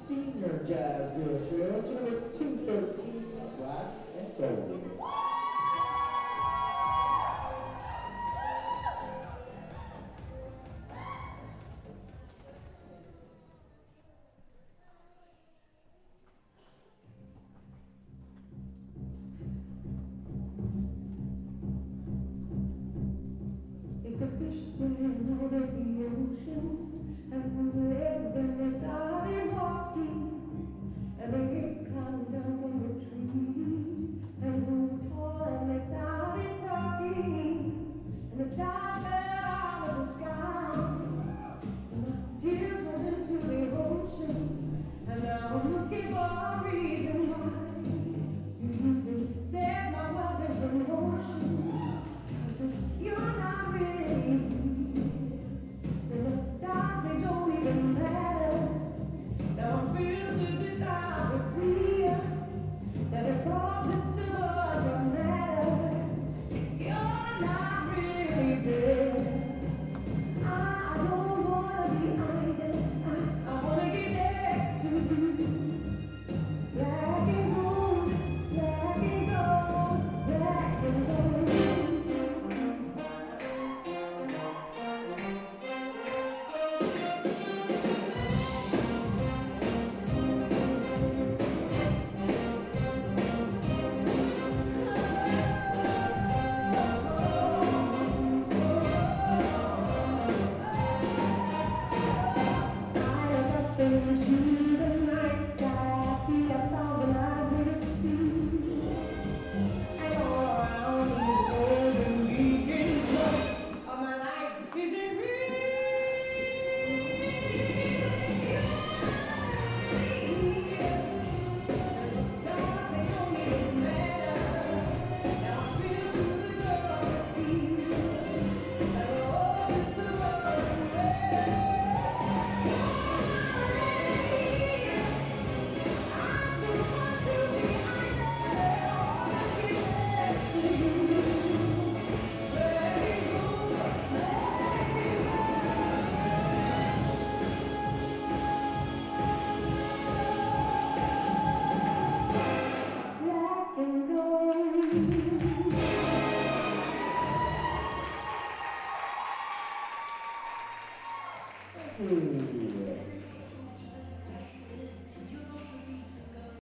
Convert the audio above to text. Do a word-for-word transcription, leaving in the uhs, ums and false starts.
senior jazz duo trio, to number two thirteen, Black and Gold. If the fish swam out of the ocean and grew legs and they started walking, and the apes climbed down from the trees and grew tall and they started talking, and the stars fell out of the sky, and my tears went into the ocean, and now I'm looking for a reason why you even set my world into motion. 'Cause if you're not really here, then the stars, they don't even matter. Now I'm filled to the top with fear that it's all just a bunch of matter. If you're not really there, I don't wanna be either. I, I wanna get next to you. Black and gold, black and gold, black and gold. Into the night sky, I see a thousand eyes that have seen, and all around me is golden beacons. What of my life is it real? The stars, they don't even matter. Now I feel to the door of the field, and all is to run away. Black and gold.